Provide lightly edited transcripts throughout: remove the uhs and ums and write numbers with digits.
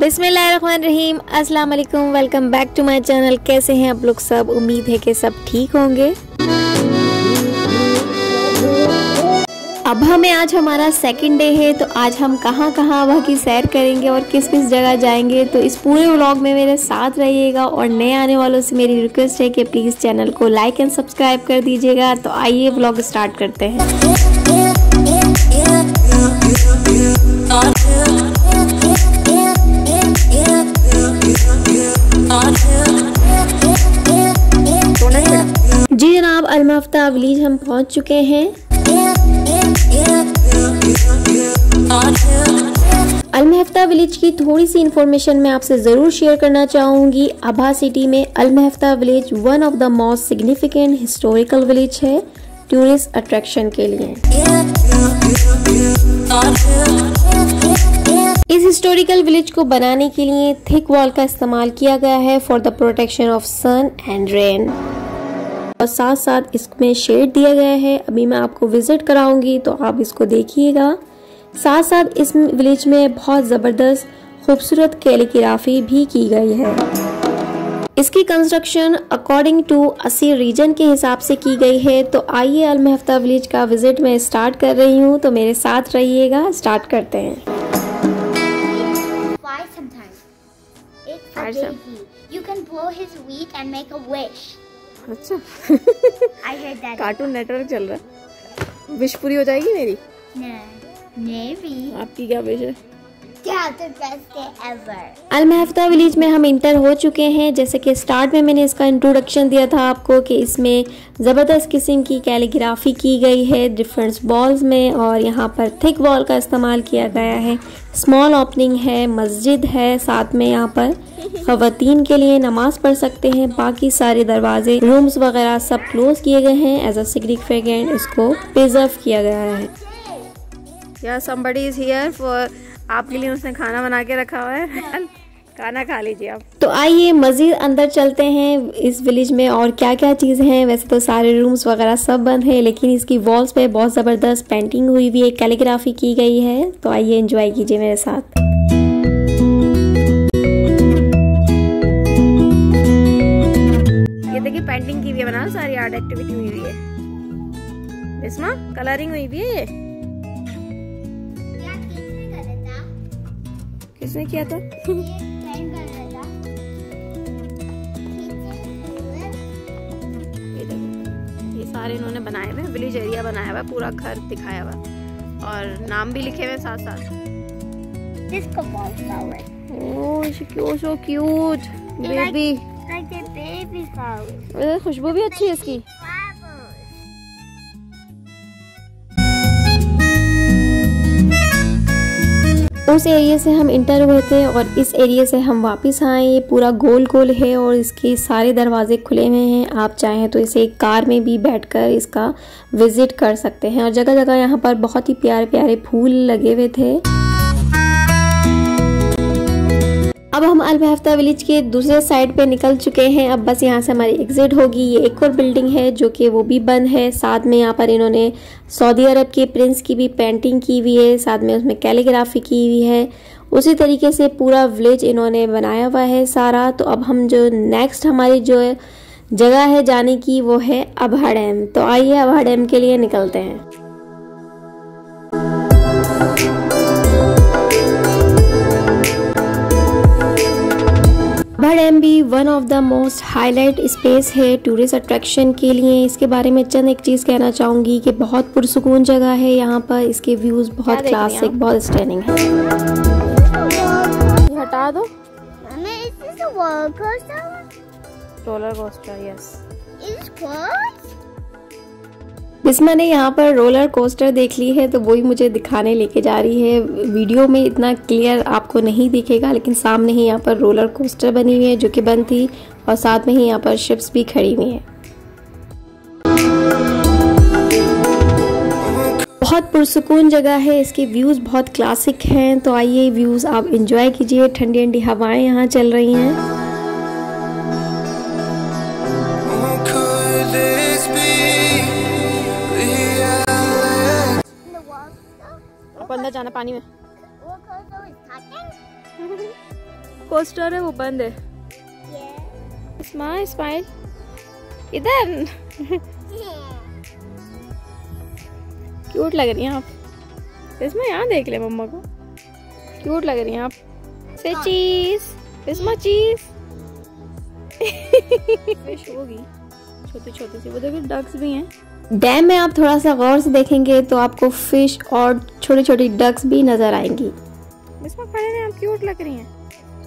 बिस्मिल्लाहिर्रहमानिर्रहीम, अस्सलाम वालेकुम, welcome back to my channel. कैसे हैं आप लोग सब? उम्मीद है कि सब ठीक होंगे। अब हमें आज हमारा सेकंड डे है, तो आज हम कहाँ वहाँ की सैर करेंगे और किस किस जगह जाएंगे, तो इस पूरे व्लॉग में मेरे साथ रहिएगा। और नए आने वालों से मेरी रिक्वेस्ट है कि प्लीज़ चैनल को लाइक एंड सब्सक्राइब कर दीजिएगा। तो आइए व्लॉग स्टार्ट करते हैं। जी जनाब, अलमफ्ता विलेज हम पहुंच चुके हैं। अलमफ्ता विलेज की थोड़ी सी इंफॉर्मेशन मैं आपसे ज़रूर शेयर करना चाहूँगी। अबहा सिटी में Almafta village one of the most significant historical village है टूरिस्ट अट्रैक्शन के लिए। इस हिस्टोरिकल विलेज को बनाने के लिए थिक वॉल का इस्तेमाल किया गया है for the protection of sun and rain, और साथ साथ इसमें शेड दिया गया है। अभी मैं आपको विजिट कराऊंगी तो आप इसको देखिएगा। साथ साथ इस विलेज में बहुत ज़बरदस्त खूबसूरत कैलीग्राफी भी की गई है। इसकी construction according to Asir region के हिसाब से की गई है। तो आइए अलमफ्ता विलेज का विजिट मैं स्टार्ट कर रही हूँ, तो मेरे साथ रहिएगा। स्टार्ट करते हैं। You can blow his wheat and make a wish. अच्छा I heard that. Cartoon Network चल रहा है। विश पूरी हो जाएगी मेरी? Maybe. आपकी क्या विश है? Yeah, the best day ever. Almafta village में हम इंटर हो चुके हैं। जैसे कि स्टार्ट में मैंने इसका इंट्रोडक्शन दिया था आपको कि इसमें ज़बरदस्त किस्म की कैलीग्राफी की गई है डिफरेंट वॉल्स में, और यहाँ पर थिक वॉल का इस्तेमाल किया गया है। स्मॉल ओपनिंग है, मस्जिद है, साथ में यहाँ पर ख़वातीन के लिए नमाज पढ़ सकते हैं। बाकी सारे दरवाजे, रूम्स वगैरह सब क्लोज किए गए हैं। एज अ सिग्निफिकेंट इसको प्रिजर्व किया गया है। या somebody is here for आपके लिए उसने खाना बना के रखा हुआ है, खाना खा लीजिए आप। तो आइए मज़ीद अंदर चलते हैं इस विलेज में और क्या क्या चीज़ हैं। वैसे तो सारे रूम्स वगैरह सब बंद है, लेकिन इसकी वॉल्स पे बहुत ज़बरदस्त पेंटिंग हुई हुई है, कैलीग्राफी की गई है। तो आइए एंजॉय कीजिए मेरे साथ। ये देखिए पेंटिंग की हुई है, बना सारी आर्ट एक्टिविटी हुई हुई है। बिस्मा कलरिंग हुई हुई है। ये किसने किया था? ये सारे इन्होंने बनाए हुए, विलेज एरिया बनाया हुआ, पूरा घर दिखाया हुआ और नाम भी लिखे हुए साथ साथ। ओह सो क्यूट बेबी। खुशबू भी अच्छी है इसकी। उस एरिया से हम इंटर हुए थे और इस एरिया से हम वापस आए। ये पूरा गोल है और इसके सारे दरवाजे खुले हुए हैं। आप चाहें तो इसे कार में भी बैठकर इसका विजिट कर सकते हैं। और जगह जगह यहाँ पर बहुत ही प्यारे प्यारे फूल लगे हुए थे। अब हम अलमफ्ता विलेज के दूसरे साइड पे निकल चुके हैं। अब बस यहाँ से हमारी एग्जिट होगी। ये एक और बिल्डिंग है जो कि वो भी बंद है। साथ में यहाँ पर इन्होंने सऊदी अरब के प्रिंस की भी पेंटिंग की हुई है, साथ में उसमें कैलीग्राफी की हुई है। उसी तरीके से पूरा विलेज इन्होंने बनाया हुआ है सारा। तो अब हम जो नेक्स्ट हमारी जो जगह है जाने की वो है अबहा डैम। तो आइए अबहा डैम के लिए निकलते हैं। अबहा डैम भी one of the most highlight space है टूरिस्ट अट्रैक्शन के लिए। इसके बारे में चंद एक चीज़ कहना चाहूँगी कि बहुत पुरसुकून जगह है यहाँ पर। इसके व्यूज़ बहुत क्लासिक, बहुत स्टैंडिंग है। ये हटा दो। Roller coaster, yes. बिस्मा ने यहाँ पर रोलर कोस्टर देख ली है, तो वही मुझे दिखाने लेके जा रही है। वीडियो में इतना क्लियर आपको नहीं दिखेगा, लेकिन सामने ही यहाँ पर रोलर कोस्टर बनी हुई है जो कि बंद थी, और साथ में ही यहाँ पर शिप्स भी खड़ी हुई हैं। बहुत पुरसुकून जगह है। इसके व्यूज़ बहुत क्लासिक हैं। तो आइए व्यूज़ आप इंजॉय कीजिए। ठंडी ठंडी हवाएं यहाँ चल रही हैं। अंदर जाना पानी में। कोस्टर है वो बंद है। स्माइल इधर। क्यूट लग रही हैं आप। इसमें यहाँ देख ले मम्मा को, क्यूट लग रही हैं आप। से चीज इसमें चीज। फिश होगी छोटी छोटी सी, वो देखो डक्स भी हैं। डैम में आप थोड़ा सा गौर से देखेंगे तो आपको फिश और छोटी छोटी डक्स भी नजर आएंगी। इसमें खड़े हैं आप, क्यूट लग रही हैं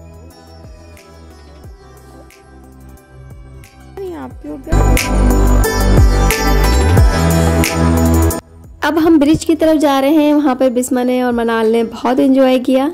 आप, क्यूट। अब हम ब्रिज की तरफ जा रहे हैं। वहाँ पर बिस्मा ने और मनाल ने बहुत एंजॉय किया।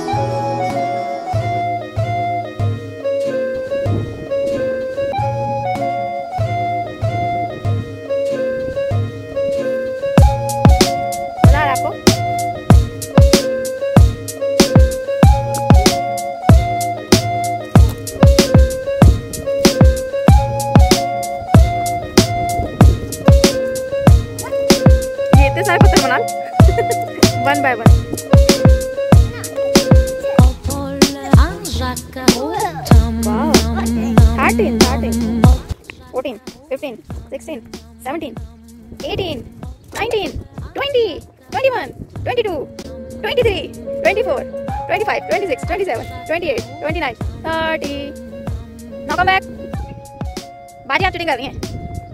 One by one. Wow. 13, 14, 15, 16, 17, 18, 19, 20, 21, 22, 23, 24, 25, 26, 27, 28, 29, 30. Now come back. बाजी आप चीटिंग कर रही हैं।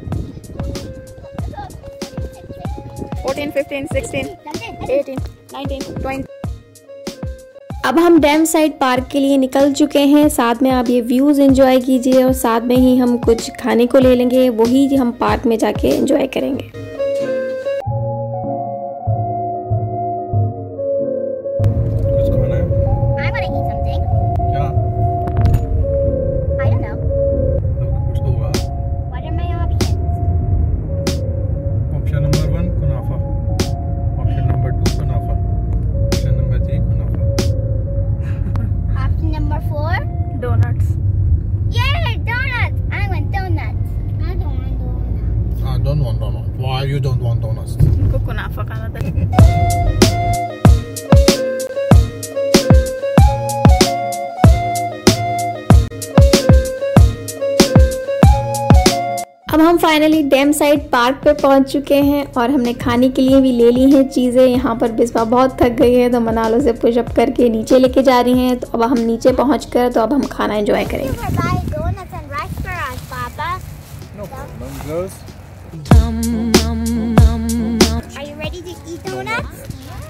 14, 15, 16, 18, 19, 20. अब हम डैम साइड पार्क के लिए निकल चुके हैं। साथ में आप ये व्यूज एंजॉय कीजिए और साथ में ही हम कुछ खाने को ले लेंगे, वही हम पार्क में जाके एंजॉय करेंगे। कुछ खाना है? I want to eat something. क्या? I don't know. कुछ तो होगा। What are my options? Option number 1 कुनाफा, ऑप्शन नंबर 2 कुनाफा, ऑप्शन नंबर 3 कुनाफा। Option number 4. Donuts. Yeah, donuts. I want donuts. I don't want donuts. I don't want donuts. Why you don't want donuts? इनको कुनाफा खाना था। अब हम finally dam side park पे पहुंच चुके हैं और हमने खाने के लिए भी ले ली हैं चीज़ें। यहाँ पर बिस्वा बहुत थक गई है तो मनालो से पुशअप करके नीचे लेके जा रही हैं। तो अब हम नीचे पहुंचकर तो अब हम खाना एंजॉय करेंगे। Buy donuts and rice for us, Papa. No problem, girls. Are you ready to eat donuts?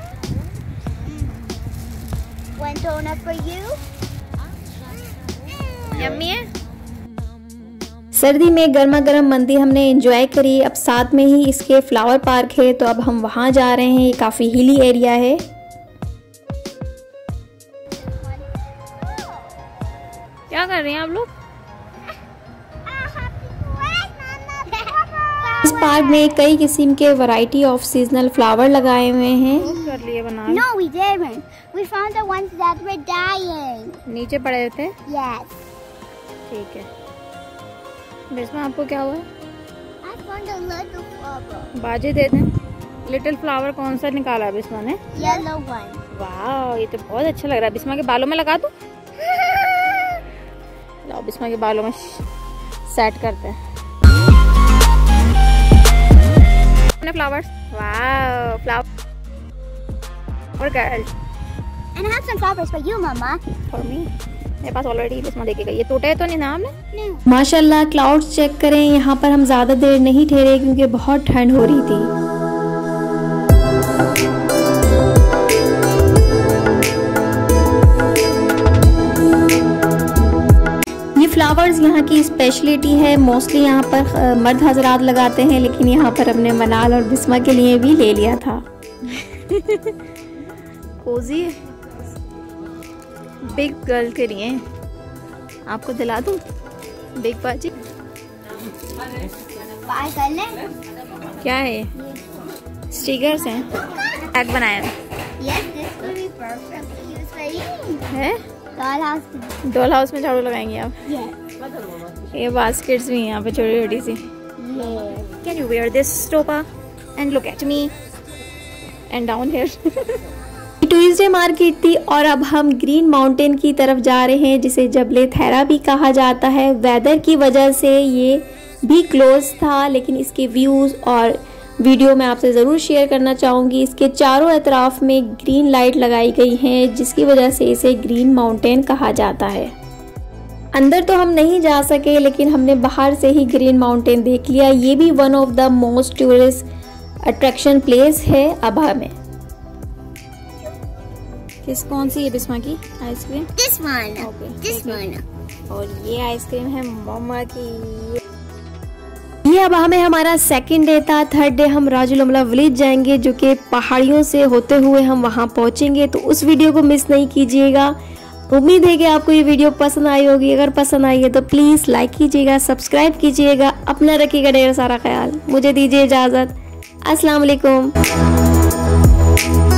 One donut for you. Yummy है। सर्दी में गर्मा गर्म मंदी हमने एंजॉय करी। अब साथ में ही इसके फ्लावर पार्क है तो अब हम वहाँ जा रहे हैं। ये काफ़ी हिली एरिया है। क्या कर रही हैं आप लोग? इस पार्क में कई किस्म के वैरायटी ऑफ सीजनल फ्लावर लगाए हुए हैं। कर लिए बना। No, we didn't. We found the ones that were dying. नीचे पड़े थे। Yes. ठीक है। बिस्मा आपको क्या हुआ? I found a little flower. बाजी दे दें। लिटिल फ्लावर कौन सा निकाला है बिस्मा ने? Yellow one. वाह, ये तो बहुत अच्छा लग रहा है। बिस्मा के बालों में लगा दूं? लाओ बिस्मा के बालों में सेट करते हैं। फ्लावर्स, वाह, फ्लावर और girl. And I have some flowers for you, Mama. For me. मेरे पास ऑलरेडी बिस्मा देके गई। ये टूटे तो नहीं ना हमने? No. माशाल्लाह क्लाउड्स चेक करें। यहाँ पर हम ज़्यादा देर नहीं ठहरे क्योंकि बहुत ठंड हो रही थी। ये फ्लावर्स यहाँ की स्पेशलिटी है। मोस्टली यहाँ पर मर्द हजरात लगाते हैं, लेकिन यहाँ पर हमने मनाल और बिस्मा के लिए भी ले लिया था। कोजी बिग गर्ल के लिए आपको दिला दूं बिग बाजी। Buy कर ले। क्या है? स्टिकर्स हैं। टैग बनाया Yes, this will be perfect to use for eating. है। Dollhouse. डॉल हाउस में झाड़ू लगाएंगे आप। Yes. ये बास्केट्स भी हैं यहाँ पे छोटी छोटी सी। Yes. Can you wear this, Topa? And look at me. And down here. Tuesday market थी और अब हम ग्रीन माउंटेन की तरफ जा रहे हैं जिसे जबले थेरा भी कहा जाता है। वेदर की वजह से ये भी क्लोज था, लेकिन इसके व्यूज़ और वीडियो मैं आपसे ज़रूर शेयर करना चाहूँगी। इसके चारों अतराफ में ग्रीन लाइट लगाई गई हैं जिसकी वजह से इसे ग्रीन माउंटेन कहा जाता है। अंदर तो हम नहीं जा सके, लेकिन हमने बाहर से ही ग्रीन माउंटेन देख लिया। ये भी one of the most tourist attraction place है अबहा में। कौन सी है बिस्मा की ice cream? This one. Okay, This ठीक है। one. और ये आइसक्रीम है मम्मा की। ये अबहा में हमारा सेकंड डे था। थर्ड डे हम राजुलमला विलेज जाएंगे जो कि पहाड़ियों से होते हुए हम वहाँ पहुँचेंगे, तो उस वीडियो को मिस नहीं कीजिएगा। उम्मीद है कि आपको ये वीडियो पसंद आई होगी। अगर पसंद आई है तो प्लीज़ लाइक कीजिएगा, सब्सक्राइब कीजिएगा, अपना रखिएगा ढेर सारा ख्याल। मुझे दीजिए इजाज़त। अस्सलाम वालेकुम।